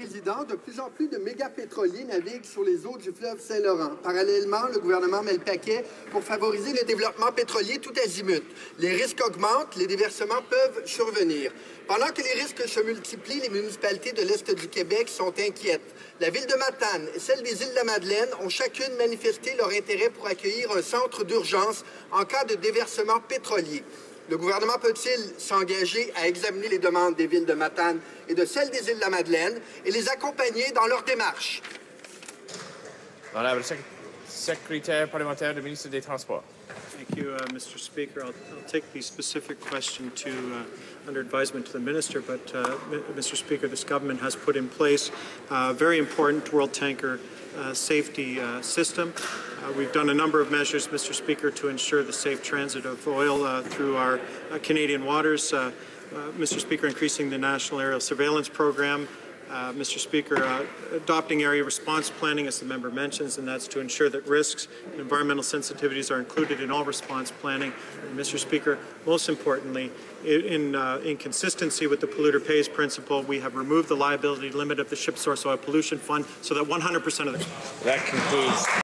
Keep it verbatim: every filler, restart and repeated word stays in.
Président, de plus en plus de méga-pétroliers naviguent sur les eaux du fleuve Saint-Laurent. Parallèlement, le gouvernement met le paquet pour favoriser le développement pétrolier tout azimut. Les risques augmentent, les déversements peuvent survenir. Pendant que les risques se multiplient, les municipalités de l'Est du Québec sont inquiètes. La ville de Matane et celle des îles de la Madeleine ont chacune manifesté leur intérêt pour accueillir un centre d'urgence en cas de déversement pétrolier. Le gouvernement peut-il s'engager à examiner les demandes des villes de Matane et de celles des îles de la Madeleine et les accompagner dans leur démarche? Honorable secrétaire parlementaire du ministre des Transports. Thank you, uh, Mister Speaker. I'll, I'll take the specific question to uh, under advisement to the minister, but uh, Mister Speaker, this government has put in place a very important world tanker uh, safety uh, system. Uh, we've done a number of measures, Mister Speaker, to ensure the safe transit of oil uh, through our uh, Canadian waters. Uh, uh, Mister Speaker, increasing the National Aerial Surveillance Program. Uh, Mister Speaker, uh, adopting area response planning, as the member mentions, and that's to ensure that risks and environmental sensitivities are included in all response planning. And Mister Speaker, most importantly, in, uh, in consistency with the polluter pays principle, we have removed the liability limit of the Ship Source Oil Pollution Fund so that one hundred percent of the... That concludes...